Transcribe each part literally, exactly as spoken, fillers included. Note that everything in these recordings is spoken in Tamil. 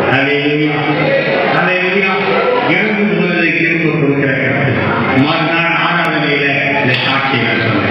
இறந்து போனதை திரும்ப கொடுக்கிற மறுநாள் ஆராதனையில இந்த சாட்சியை சொன்னேன்.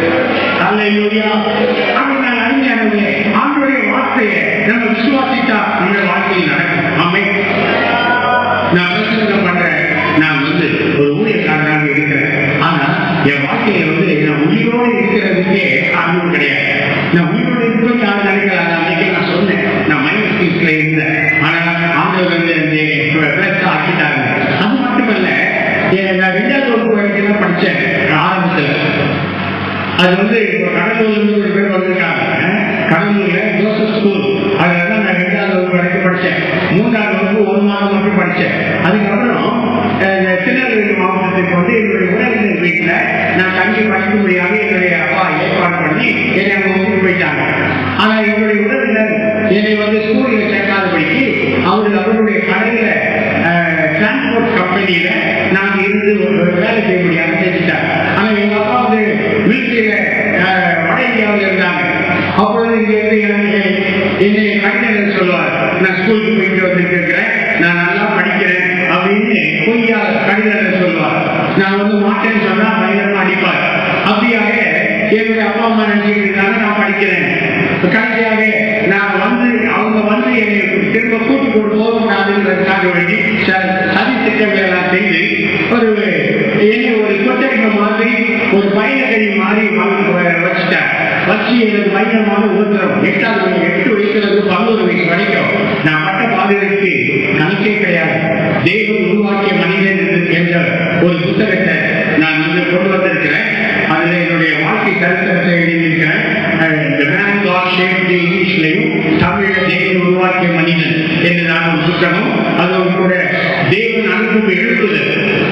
ஆண்டவருடைய வார்த்தையை நம்ம விசுவாசித்தா நம்ம வாழ்க்கையில் நடக்கும். ஆமை நான் பிரசங்கம் பண்றேன், நான் வந்து ஒரு ஊழியக்காரனாக இருக்கிறேன். ஆனா என் வாழ்க்கையில வந்து நான் உயிரோடு இருக்கிறதுக்கே காரணம் கிடையாது. நான் உயிரோடு இருப்பது யாரும் நினைக்கிறாங்க. அன்னைக்கு நான் சொன்னேன், நான் மைண்ட் பீஸ்ல இருந்தேன். ஆனா ஆண்டவர் வந்து ஆக்கிட்டாங்க. அது மட்டுமல்ல, நான் ரெண்டாவது வகுப்பு வரைக்கும் தான் படிச்சேன் ஆரம்பத்துல. அது வந்து கடலூர்ல இருந்து ஒரு பேர் வந்திருக்காங்க. கடலூர்ல ஜோசப் ஸ்கூல், அதுலதான் நான் ரெண்டாவது வகுப்பு வரைக்கும் படிச்சேன். மூன்றாவது வகுப்பு ஒரு மாதம் மட்டும் படிச்சேன். அதுக்கப்புறம் திருநெல்வேலி மாவட்டத்துக்கு வந்து என்னுடைய உறவினர் வீட்டுல நான் தங்கி படிக்கும்படியாக என்னுடைய அப்பா ஏற்பாடு பண்ணி என்னை அங்க கூப்பிட்டு போயிட்டாங்க. ஆனா என்னுடைய உறவினர் என்னை வந்து ஸ்கூல்ல சேர்க்காதபடிக்கு அவரு அவருடைய கடையில டிரான்ஸ்போர்ட் கம்பெனியில நாங்க இருந்து வேலை செய்ய முடியாது செஞ்சுட்டாங்க. ஆனா எங்க அப்பா வந்து மிலிட்டரியில வட இந்தியாவில் இருந்தாங்க. அப்பொழுது இங்க இருந்து என்னை கடிதம் சொல்லுவார், நான் ஸ்கூலுக்கு போயிட்டு வந்துருக்கிறேன், நான் நல்லா படிக்கிறேன் அப்படின்னு பொய்யா கடிதம் சொல்லுவார். நான் வந்து மாட்டேன்னு சொன்னா பயங்கரமா அடிப்பார். அப்படியாக என்னுடைய அப்பா அம்மா நினைச்சிட்டு இருக்காங்க நான் படிக்கிறேன். கடைசியாக நான் வந்து அவங்க வந்து என்னை திரும்ப கூட்டி கொண்டு போகக்கூடாதுன்றதுக்காக வேண்டி சதி திட்டங்களை எல்லாம் செய்து ஒரு என்னை ஒரு கொட்டடிமை மாதிரி ஒரு பயணக்கடி மாதிரி வச்சுட்டேன். வச்சு எனக்கு பயங்கரமான உபத்திரம். எட்டாவது எட்டு வயசுலேருந்து பதினோரு வயசு வரைக்கும் நான் பட்ட பாதுகாப்பு கணக்கே கிடையாது. தெய்வம் உருவாக்கிய மனிதன் என்ற ஒரு புத்தகத்தை நான் வந்து கொண்டு வந்திருக்கிறேன். அதுல என்னுடைய வாழ்க்கை சரித்திரத்தை எழுதியிருக்கிறேன். இங்கிலீஷ்லையும் தமிழ தேவன் உருவாக்கிய மனிதன் என்று நான் ஒரு புத்தகம். அதோடு கூட தேவன் அனுப்பும் எழுத்துதல்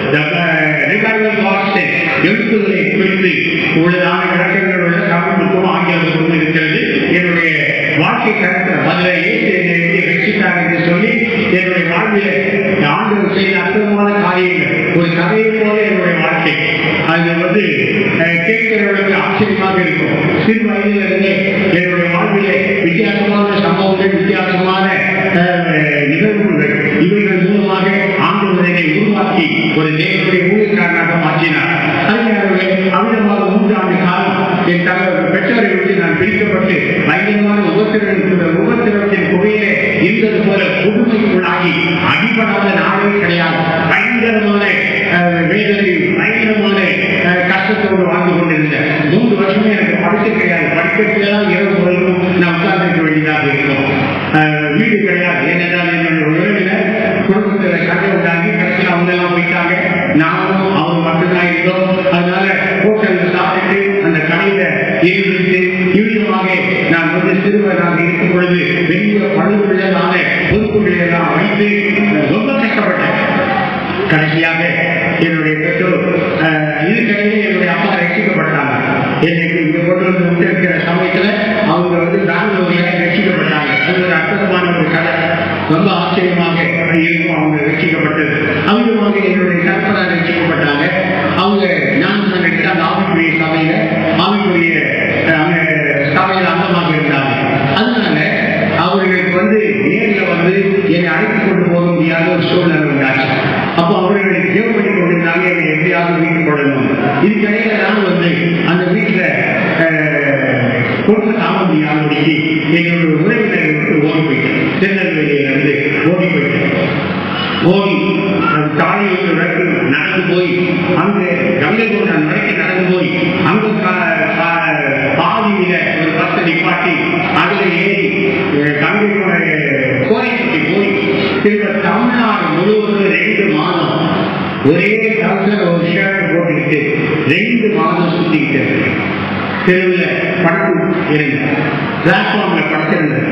எழுத்துதலை குறித்து உள்ளதான விளக்கங்கள் உள்ள தமிழுக்கும் ஆங்கிலத்துக்கும் இருக்கிறது. என்னுடைய வாழ்க்கை சரித்திரம் அதுல ஏற்று ரசித்தார் என்று சொல்லி என்னுடைய வாழ்வில் ஆண்டவர் செய்த அற்புதமான காரியங்கள் ஒரு கதையை போல என்னுடைய வாழ்க்கை. அது வந்து கேட்கிறவர்களுக்கு ஆச்சரியமாக இருக்கும். சிறு வயதிலிருந்தே என்னுடைய வாழ்விலே வித்தியாசமான சம்பவங்கள், வித்தியாசமான நிகழ்வுகள் இவர்கள் மூலமாக ஆண்டவரை உருவாக்கி ஒரு தேவனுடைய ஊழியக்காரனாக மாற்றினார். அமிதமாக மூன்று ஆண்டு காலம் என் தலைவர் பெற்றோரை விட்டு நான் பிரிக்கப்பட்டு பயங்கரமான உபத்திர உபத்திரத்தின் புகையிலே இருந்தது போல புதுமைக்குள்ளாகி அடிப்படாத நாளே கிடையாது. பயங்கரமான வேதனை, பயங்கரமான கஷ்டத்தோடு வாழ்ந்து கொண்டிருந்தேன். மூன்று வருஷமே எனக்கு படிக்க கிடையாது. படிக்கிறதுலாம் இரவு முழுவதும் நான் உட்கார்ந்துக்க வேண்டியதாக இருக்கும். வீடு கிடையாது. ஏனென்றால் என்னுடைய உறவினர் குடும்பத்தில் சண்டை உண்டாகி கடைசியில் அவங்க எல்லாம் போயிட்டாங்க. நானும் அவங்க மட்டும்தான் இருந்தோம். அதனால ஹோட்டலில் சாப்பிட்டு அந்த கடையில இருந்துட்டு இவ்விதமாக நான் வந்து சிறுவராக இருக்கும் பொழுது பெரிய பழுதுகளான பொறுப்புகளை எல்லாம் வைத்து ரொம்ப கஷ்டப்பட்டேன். கடைசியாக என்னுடைய பெற்றோர் இதுக்கிடையே என்னுடைய அப்பா ரட்சிக்கப்பட்டாங்க. எனக்கு இங்க கொண்டு வந்து விட்டிருக்கிற சமயத்துல அவங்க வந்து பெங்களூர்ல ரட்சிக்கப்பட்டாங்க. அது ஒரு அற்புதமான ஒரு கதை, ரொம்ப ஆச்சரியமாக இருக்கும். அவங்க ரட்சிக்கப்பட்டது அமிதமாக என்னுடைய கற்பனை ரட்சிக்கப்பட்டாங்க. அவங்க ஞானஸ்தானம் எடுத்து அந்த ஆவிக்குரிய சபையில ஆவிக்குரிய சபையில அங்கமாக இருந்தாங்க. அதனால அவர்களுக்கு வந்து நேரில் வந்து என்னை அழைத்து கொண்டு போக முடியாத ஒரு சூழ்நிலை உண்டாச்சு. அப்போ அவர்களுக்கு ஜெபம் பண்ணி கொண்டிருந்தாங்க, என்னை எப்படியாவது வீட்டுக்கு போடணும். இதுக்கிடையில நான் வந்து அந்த வீட்டுல கொடுத்து தாம முடியாதபடிக்கு என்னுடைய உறவினரை விட்டு ஓடி போயிட்டேன். திருநெல்வேலியில இருந்து ஓடி போயிட்டேன். ஓடி அந்த தாலியூர் வரைக்கும் நடந்து போய் அங்க கங்கை கொண்டான் வரைக்கும் நடந்து போய் அங்க பாதியில ஒரு பத்து நிப்பாட்டி அதுல ஏறி கங்கை கோரைக்கு போய் திரும்ப தமிழ்நாடு முழுவதும் ரெண்டு மாதம் ஒரே டவுசர் ஒரு ஷர்ட் போட்டுக்கிட்டு ரெண்டு மாதம் சுத்திக்கிட்டு தெருவில் படுத்து இருந்தேன். பிளாட்ஃபார்ம்ல படுத்திருந்தேன்.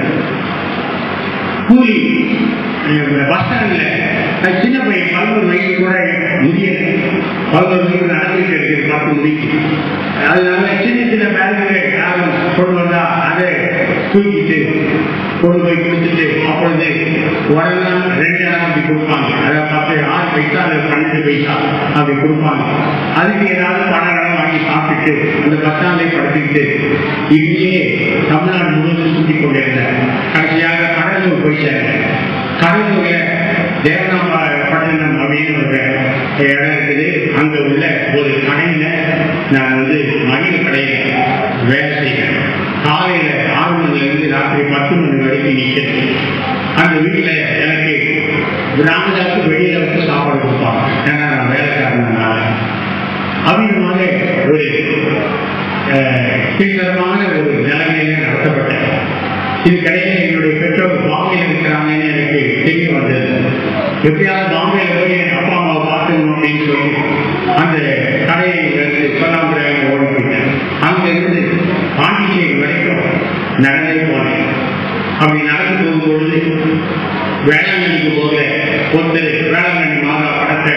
கூலி பஸ் ஸ்டாண்ட்ல சின்ன பையன் பதினோரு வயசு கூட முடியல. பதினோரு வயசு நடந்துட்டு இருக்கு பத்து முடிக்கு. அதனால சின்ன சின்ன பேங்குகள் யாரும் கொண்டு வந்தா அதை தூக்கிட்டு கொண்டு போய் கொடுத்துட்டு அப்பொழுது உடனே ரெண்டு நேரம் அப்படி கொடுப்பாங்க. அதாவது பத்து ஆறு பைசா அல்லது பன்னெண்டு பைசா அப்படி கொடுப்பாங்க. அதுக்கு ஏதாவது பணம் வாங்கி சாப்பிட்டு அந்த பஸ் ஸ்டாண்டை படுத்திக்கிட்டு இப்படியே தமிழ்நாடு முழுவதும் சுற்றி கொண்டிருந்தேன். கடைசியாக கடலூர் போய் சேர்ந்தேன். கடலூர் தேவனாம்பட்டினம் அப்படின்னு ஒரு இடம் இருக்குது. அங்க உள்ள ஒரு கடையில நான் வந்து மளிகை கடையில வேலை செய்கிறேன். காலையில ஆறு மணில இருந்து ராத்திரி பத்து மணி வரைக்கும் நிற்கிறேன். அந்த வீட்டுல எனக்கு கிராமத்துக்கு வெளியில வந்து சாப்பாடு கொடுப்பாங்க. ஏன்னா நான் வேலைக்காரனால அவ்விதமாக ஒரு கீழ்த்தரமான ஒரு நிலைமையில நடத்தப்பட்டேன். இதுக்கிடையில என்னுடைய பெற்றோர் பாம்பேல இருக்கிறாங்கன்னு எனக்கு தெரிய வந்தது. எப்படியாவது பாம்பேல போய் என் அப்பா அம்மாவை பார்க்கணும் அப்படின்னு சொல்லி அந்த கடையை வந்து சொல்லாமல் ஓடி போயிட்டேன். அங்கிருந்து பாண்டிச்சேரி வரைக்கும் நடந்தே போனேன். அப்படி நடந்து போகும்பொழுது வேளாங்கண்ணிக்கு போக ஒருத்தர் வேளாங்கண்ணி மாதா படத்தை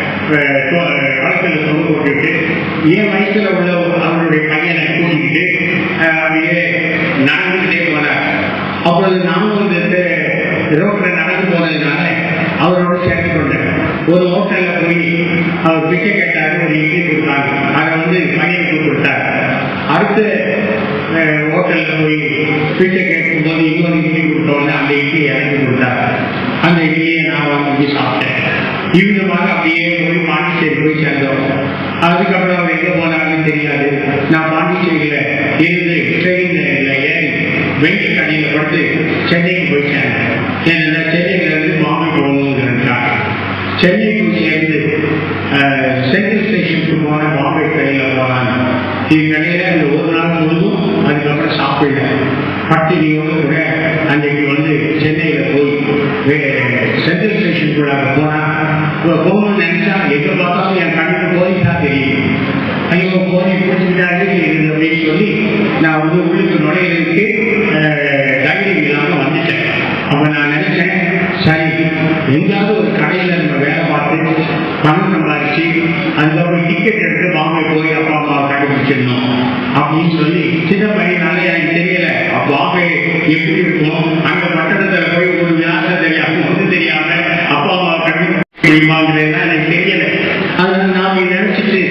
வழக்கில் தொங்க போட்டுட்டு என் வயசுல உள்ள அவருடைய பையனை கூட்டிக்கிட்டு அப்படியே நடந்துகிட்டே போனார். அப்பொழுது நானும் வந்து ரோட்டில் நடந்து போனதுனால அவரோட சேர்ந்து கொண்டேன். ஒரு ஹோட்டல்ல போய் அவர் பிச்சை கேட்டாரு. ஒரு இட்லி கொடுத்தாங்க. அதை வந்து பையனுக்கு கொடுத்தாரு. அடுத்த ஹோட்டல்ல போய் பிச்சை கேட்கும் போது இன்னொரு இட்லி கொடுத்தோன்னு அந்த இட்லி எனக்கு கொடுத்தாரு. அந்த இட்லியை நான் வாங்கி சாப்பிட்டேன். இவ்விதமாக அப்படியே போய் பாண்டிச்சேரி போய் சேர்ந்தோம். அதுக்கப்புறம் அவர் எங்க போனாருன்னு தெரியாது. நான் பாண்டிச்சேரியில இருந்து ட்ரெயின்ல ஏறி வெயில் கடையில படுத்து சென்னைக்கு போய் சேர்ந்தேன். ஏன்னா சென்னையில இருந்து பாம்பே போகணுங்கிறாங்க. சென்னைக்கு சேர்ந்து சென்ட்ரல் ஸ்டேஷனுக்கு போன பாம்பே கடையில போனாங்க. இது கடையில அந்த ஒரு நாள் முழுதும் அதுக்கப்புறம் சாப்பிடல. பட்டினியோடு கூட அன்றைக்கு வந்து சென்னையில போய் சென்ட்ரல் ஸ்டேஷனுக்குள்ளாக போனா போகணும்னு நினைச்சா எங்க பார்த்தாலும் என் கண்ணுக்கு போலீஸா தெரியும். ஐயோ போலீஸ் பிடிச்சிட்டாரு அப்படின்னு சொல்லி நான் வந்து உள்ளுக்கு நுழையிறதுக்கு தைரியம் இல்லாம வந்துட்டேன். அப்ப நான் நினைச்சேன், சரி எங்காவது ஒரு கடையில நம்ம வேலை பார்த்து பணம் சம்பாதிச்சு அதுக்கப்புறம் டிக்கெட் எடுத்து பாம்பே போய் அப்பா அம்மாவை கண்டுபிடிச்சிடணும் அப்படின்னு சொல்லி சின்ன பையனால எனக்கு தெரியல பாம்பே எப்படி இருக்கும். அந்த பட்டணத்துல போய் ஒரு வியாசம் தெரியாம ஒன்றும் தெரியாம அப்பா அம்மாவை கண்டுபிடிக்குமாங்கிறதுலாம் எனக்கு தெரியல. அதனால நாம நினைச்சிட்டு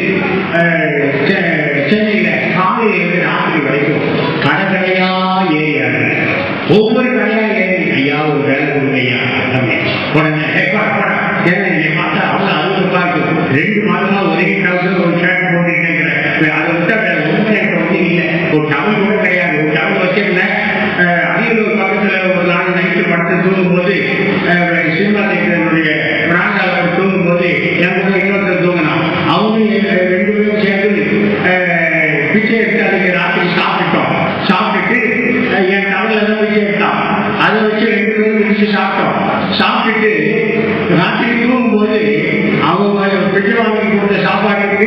சென்னையில காலையிலிருந்து ராத்திரி வரைக்கும் கடை கடையா ஏறியாரு. ஒவ்வொரு கடையா ஏறி ஐயா ஒரு வேலை கொடுங்கய்யா உடனே பார்த்தா அவங்க அறுபது ரூபாய்க்கு ரெண்டு மாதமா ஒரே டவுசர் ஒரு ஷர்ட் போட்டுட்டேங்கிறேன். அதை விட்டா வேற ஒன்றும் எனக்கு ஒன்றும் இல்லை. ஒரு டவுன் கூட கிடையாது. ஒரு டவுன் வச்சிருந்தேன். அரியலூர் பக்கத்துல ஒரு நாள் நைட்டு படத்தை தூங்கும் போது சினிமா தேட்டருடைய பிராண்டாளர் தூங்கும் போது என் கூட இன்னொருத்தர் தூங்கினான். அவங்க ரெண்டு பேரும் சேர்ந்து பிச்சை எடுத்து அதுக்கு ராத்திரி சாப்பிட்டோம். சாப்பிட்டுட்டு என் டவுன்ல தான் பிச்சை எடுத்தான். அதை வச்சு ரெண்டு பேரும் பிடிச்சு சாப்பிட்டோம். சாப்பிட்டுட்டு ராத்திரி தூங்கும் போது அவங்க பிச்சை வாங்கி கொடுத்த சாப்பாட்டுக்கு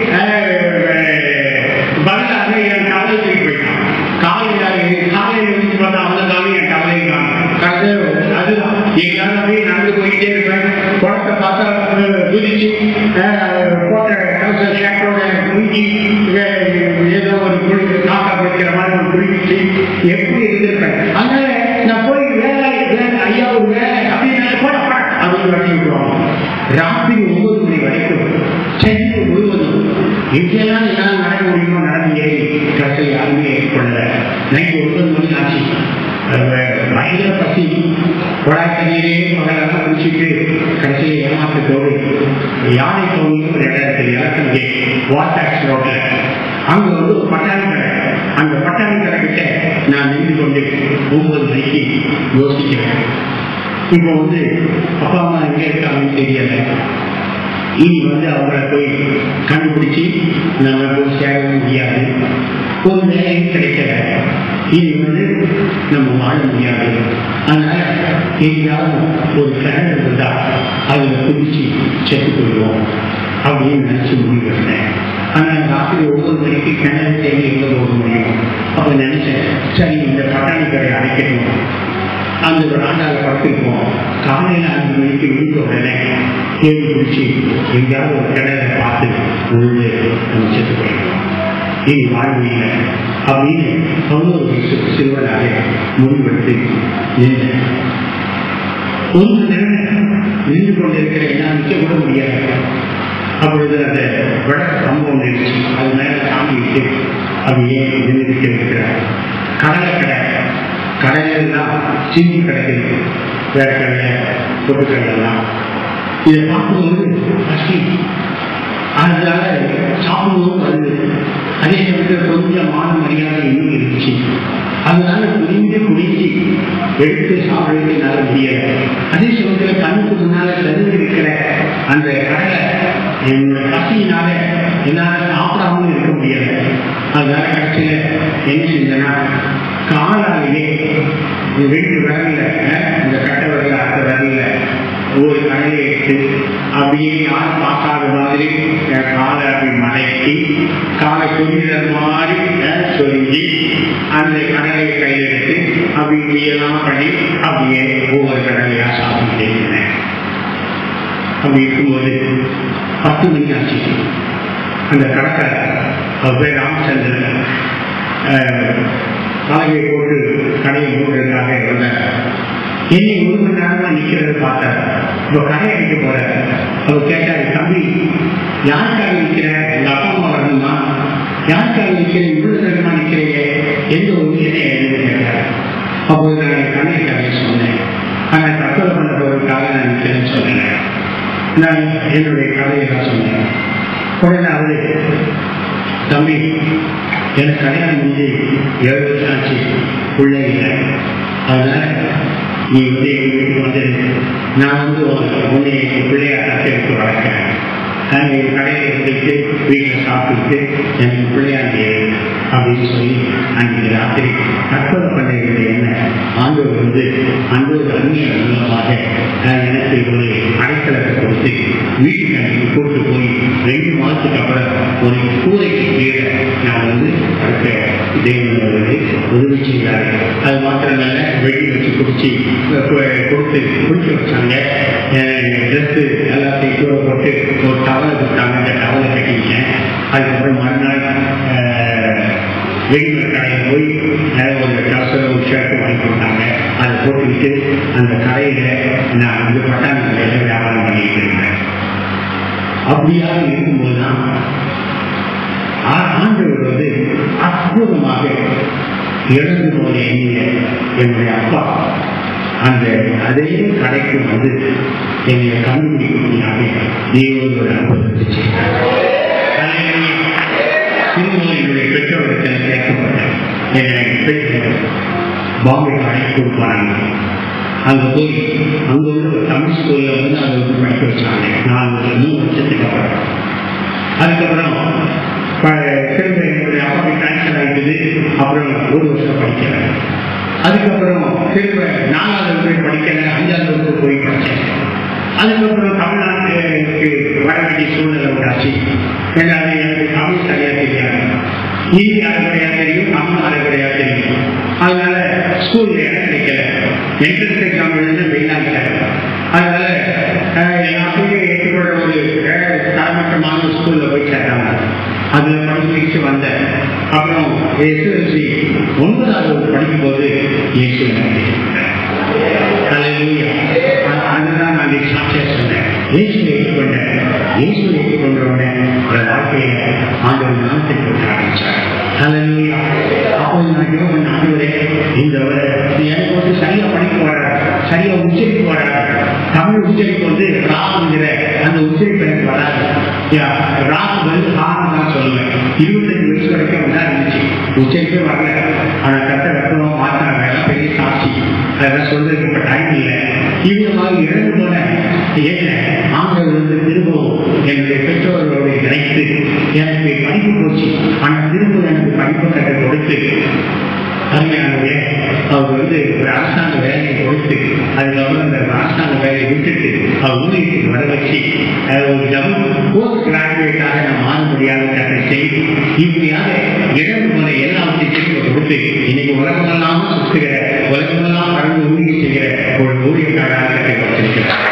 பதிலாக என் கவலை தூக்கி போயிட்டான். காலையில் காலையில் வந்து பார்த்தா அவங்க காலையில் என் கவலையும் காணும். அதுதான் எங்களால் அப்படியே நடந்து போயிட்டே இருப்பேன். குளத்தை பார்த்தா குதிச்சு போட்ட டவுசர் ஷர்ட்டோட குடிக்கி ஏதோ ஒரு குடி காக்கா பிடிக்கிற மாதிரி ஒரு குடிச்சு எப்படி இருந்திருப்பேன். அதனால நான் போய் வேலை ஐயா ஒரு வேலை அப்படின்னு போட அப்படின்னு வழங்கி விடுவாங்க. ராத்திரி ஒன்பது மணி வரைக்கும் சென்னை முழுவதும் எங்கெல்லாம் என்னால் நடக்க முடியுமோ நடந்து ஏறி கடைசியில் யாருமே ஏற்படல. நைட்டு ஒன்பது மணி ஆச்சு. பயங்கர பசி குழாய் தண்ணீரே பகலாம் குடிச்சிட்டு கடைசியில் ஏமாற்றத்தோடு யானை தோணி ஒரு இடத்துல இலக்கங்கே வாட்டாக்ஸ் ரோட்ல அங்க வந்து ஒரு பட்டாணி கடை. அந்த பட்டாணி கடை கிட்ட நான் நின்று கொண்டு ஒன்பது மணிக்கு யோசிக்கிறேன். இப்போ வந்து அப்பா அம்மா எங்க இருக்காங்கன்னு தெரியல. இனி வந்து அவங்கள போய் கண்டுபிடிச்சி நம்ம போய் சேரவும் முடியாது. ஒரு வேலையும் கிடைக்கல. இனி வந்து நம்ம வாழ முடியாது. அதனால எங்கேயாவது ஒரு கிணறு இருந்தா அதுல குதிச்சு செத்து போயிடுவோம் அப்படின்னு நினைச்சு முடிவு பண்ணேன். ஆனால் ராத்திரி ஒவ்வொரு மணிக்கு கிணறு தேடி எங்க போக முடியும். அப்ப நினைச்சேன், சரி இந்த பட்டாணி கடை அடைக்கணும். அந்த ஒரு ஆண்டால படுத்திருப்போம். காலையில் அஞ்சு மணிக்கு விழுந்த உடனே கேள்வி பிடிச்சி எங்கேயாவது ஒரு கிணறை பார்த்து உழுது நம்ம செத்து போயிடுவோம். இனி வாழ முடியல அப்படின்னு தொண்ணூறு வயசு சிறுவனாக முடிவெடுத்து நின்றேன். ஒரு நேரம் நின்று கொண்டிருக்கிற எல்லாம் நிற்க கூட முடியாது. அப்பொழுது அந்த வடக்கு சம்பவம் இருந்துச்சு. அது மேல சாமி விட்டு அப்படியே நின்றுட்டு இருக்கிறார். கடலை கடை கடையிலாம் சீனி கிடைக்கிறது. வேர்க்கடலை பொட்டுக்கடலாம் இதை பார்க்கும்போது பசி, அதனால சாப்பிடுவோம் வருது. அதே சமயத்தில் கொஞ்சம் மான மரியாதை இன்னும் இருந்துச்சு. அதனால குடிந்து குடிச்சு எடுத்து சாப்பிடுறது என்னால முடியல. அதே சமயத்தில் கண்ணுக்கு முன்னால தருவி இருக்கிற அந்த கடலை என்னோட பசியினால என்னால சாப்பிடாம இருக்க முடியல. அதனால கடைசியில என்ன செஞ்சேன்னா, காலாலேயே ரெண்டு விரல்ல இந்த கட்டை விரல அடுத்த விரல்ல ஒரு கடையை எடுத்து அப்படியே யார் பார்க்காத மாதிரி காலை அப்படி மடக்கி காலை சொல்லிற மாதிரி சொல்லி அந்த கடலையை கையில் எடுத்து அப்படி இப்படியெல்லாம் பண்ணி அப்படியே ஒவ்வொரு கடலையா சாப்பிட்டு இருந்தேன். அப்படி இருக்கும்போது பத்து மணி ஆச்சு. அந்த கடைக்காரர் அவர் பேர் ராமச்சந்திரன் காலையை போட்டு கடையை மூடுறதுக்காக வந்தார். என்னை ஒரு மணி நேரமா நிக்கிறத பார்த்தார். இப்போ கடையை அடிக்க போறாரு. அவர் கேட்டாரு, தம்பி யாருக்காக நிற்கிற? எங்க அப்பா அம்மா வரணுமா? யாருக்காக நிற்கிற? இவ்வளவு நேரமா நிற்கிறீங்க, எந்த ஒரு என்ன எழுதுன்னு கேட்டார். அப்போது நான் என் கண்ணைக்காக சொன்னேன், ஆனால் தற்கொலை பண்ண போவதற்காக நான் நிற்கிறேன்னு சொன்னேன். நான் என்னுடைய கதையை தான் சொன்னேன். உடனே அவரு, தம்பி எனக்கு கல்யாணம் முடிஞ்சு ஏழு வருஷம் ஆச்சு, பிள்ளை இல்லை. அதனால நீ வந்து எங்கள் வீட்டுக்கு வந்து நான் வந்து உன்னை எங்கள் பிள்ளையா தத்தெடுத்து வளர்க்கிறேன். நாங்கள் எங்கள் கடையில் போயிட்டு வீட்டில் சாப்பிட்டு எனக்கு பிள்ளையாண்டி அப்படின்னு சொல்லி அன்றைக்கு ராத்திரி தற்கொலை பண்ணுறது என்ன ஆண்டவர் வந்து அன்றோடு அந்நிய மூலமாக எனக்கு ஒரு அடைக்கலத்தை கொடுத்து வீட்டுக்கு அன்றைக்கு கூட்டு போய் ரெண்டு மாதத்துக்கு அப்புறம் ஒரு கூரைக்கு கீழே நான் வந்து அடுத்த தேவன் வந்து உதவி செய்தார். அது மாத்திரமல்ல வெடி வச்சு குடிச்சு கொடுத்து குடிக்க வச்சாங்க. ட்ரெஸ்ஸு எல்லாத்தையும் கூட போட்டு ஒரு டவலை கொடுத்தாங்க. அந்த டவலை கட்டிக்கிட்டேன். அதுக்கப்புறம் மறுநாள் ரெடிமேட் கடையில் போய் ஒரு ட்ரௌசர் ஒரு ஷர்ட்டு வாங்கி கொடுத்தாங்க. அதை போட்டுக்கிட்டு அந்த கடையில் நான் வந்து பட்டாணி கடையில் வியாபாரம் பண்ணிக்கிட்டு இருந்தேன். அப்படியாக இருக்கும்போது தான் ஆண்டவர் வந்து அற்புதமாக இழந்து போன எண்ணிய என்னுடைய அப்பா அந்த அதே கடைக்கு வந்து என்னுடைய கண்டுபிடிக்கிறாங்க. தேவனோட அற்புதத்தை செய்தார். என்னுடைய பெற்றோருக்கு கேட்கப்பட்டேன். என்னை பெற்றோர் பாம்பேக்கு அழைத்து கொடுப்பாங்க. அங்கே போய் அங்கே உள்ள ஒரு தமிழ் ஸ்கூலில் வந்து அதை வந்து படிக்க வச்சாங்க. நான் ஒரு மூணு வருஷத்துக்கு அப்புறம் அதுக்கப்புறம் திரும்ப என்னுடைய அப்பாவுக்கு டிரான்ஸ்ஃபர் ஆகிட்டது. அப்புறம் ஒரு வருஷம் படிக்கிறேன். அதுக்கப்புறம் திரும்ப நாலாவது வகுப்பு படிக்கல, அஞ்சாவது வகுப்பு போய் படித்தேன். அதுக்கப்புறம் தமிழ்நாட்டுக்கு வர வேண்டிய சூழ்நிலை உண்டாச்சு. ஏன்னா அது எனக்கு தமிழ் சரியாக தெரியாது, ஹிந்தி அரைக்குறையாக தெரியும், தமிழ் அரைக்குறையாக தெரியும். அதனால ஸ்கூல்ல இடம் கிடைக்கல. என்ட்ரன்ஸ் எக்ஸாம் எழுந்து வெயிலாகிட்டாங்க. அதனால எல்லாத்தையுமே ஏற்றுக்கொள்ள ஒரு தரமட்டமான ஸ்கூல்ல போய் சேர்த்தாங்க. அதுல படிச்சு வந்தேன். அப்புறம் எஸ்எல்சி ஒன்பதாவது படிக்கும் போது இயேசு அதுதான் நான் சாட்சியா சொன்னேன். இயேசுவை ஏற்றுக்கொண்டேன். இயேசுவை ஏற்றுக்கொண்டவுடனே என் வாழ்க்கையில ஆண்டவர் நாமத்தை போட்டு ஆரம்பிச்சார். அப்போது நான் யோகன் ஆண்டவரே, இந்த எனக்கு வந்து சரியா படிக்க வராது, சரியா உச்சரிப்பு வராது. தமிழ் உச்சரிப்பு வந்து ராகுங்கிற அந்த உச்சரிப்பு எனக்கு வராது. ராகு வந்து ஹாரம் தான் சொல்லுவேன். இருபத்தஞ்சு வயசு வரைக்கும் அப்படிதான் இருந்துச்சு, உச்சரிப்பே வரல. ஆனால் கட்ட வெப்பமா மாற்றினாங்க. பெரிய சாட்சி, அதெல்லாம் சொல்றதுக்கு இப்ப டைம் இல்லை. இவ்வளவு மாதிரி இழந்து போன என்ன ஆண்டவர் வந்து திரும்பவும் என்னுடைய பெற்றோர்களோடு இணைத்து எனக்கு படிப்பு போச்சு. ஆனால் திரும்ப எனக்கு படிப்பு கட்ட கொடுத்து அருமையானவே அவர் வந்து ஒரு அரசாங்க வேலையை கொடுத்து அதுக்கப்புறம் அந்த அரசாங்க வேலையை விட்டுட்டு அவர் ஊழியத்துக்கு வர வச்சு ஒரு டபுள் போஸ்ட் கிராஜுவேட்டாக நான் மாற முடியாத கதை செய்து இப்படியாக இழந்து போன எல்லாத்தையும் திரும்ப கொடுத்து இன்னைக்கு உலகமெல்லாம் சுற்றுகிற உலகமெல்லாம் கடந்து ஊழிய செய்கிற ஒரு ஊழியக்காராக வச்சிருக்கிறார்.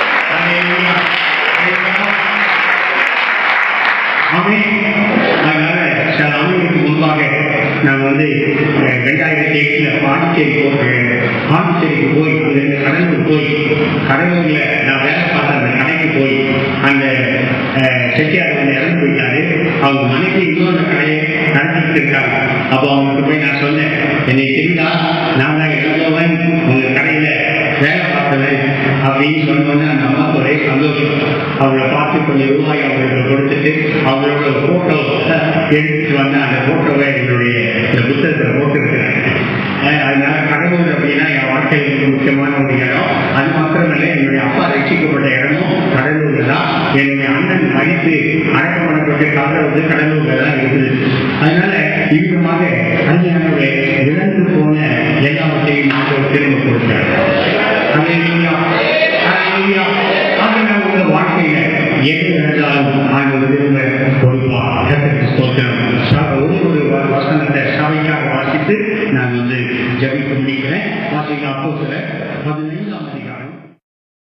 அதனால சில ஆண்டுகளுக்கு முன்பாக நான் வந்து ரெண்டாயிரத்தி எட்டுல பாண்டிச்சேரி போகிறேன். பாண்டிச்சேரிக்கு போய் அங்கிருந்து கடலூர் போய் கடலூர்ல நான் வேலை பார்த்த அந்த கடைக்கு போய் அந்த செட்டியார் வந்து இறந்து போயிட்டாரு. அவங்க மனைவி இன்னும் அந்த கடையை நடத்திட்டு இருக்காங்க. அப்போ அவங்களுக்கு போய் நான் சொன்னேன், என்னை தெரிந்தா நான் தான் இறந்தவன் உங்க கடையில வேலை பார்க்க காப்பாற்றலை அப்படின்னு சொன்னோன்னு அந்த அம்மாவுக்கு ஒரே சந்தோஷம். அவங்கள பார்த்து கொஞ்சம் ரூபாய் அவங்களுக்கு கொடுத்துட்டு அவங்களோட போட்டோ எடுத்துட்டு வந்து அந்த போட்டோவை என்னுடைய இந்த புத்தகத்தில் போட்டுருக்கிறேன். அதனால கடலூர் அப்படின்னா என் வாழ்க்கையில் மிக முக்கியமான ஒரு இடம். அது மாத்திரமல்ல, என்னுடைய அப்பா ரட்சிக்கப்பட்ட இடமும் கடலூர்ல தான். என்னுடைய அண்ணன் மடித்து அடக்கம் பண்ணப்பட்ட கதை வந்து கடலூர்ல தான் இருக்குது. அதனால இவ்விதமாக அஞ்ஞானோட இழந்து போன எல்லாவற்றையும் நாங்கள் திரும்ப கொடுத்தார். உங்க வாழ்க்கையில எது நடந்தாலும் நாங்கள் திரும்ப கொடுப்போம். ஒரு ஒரு வசனத்தை சபைக்காக வாசித்து நான் வந்து ஜபிக்க முடிக்கிறேன். வாசிக்க அப்போ சில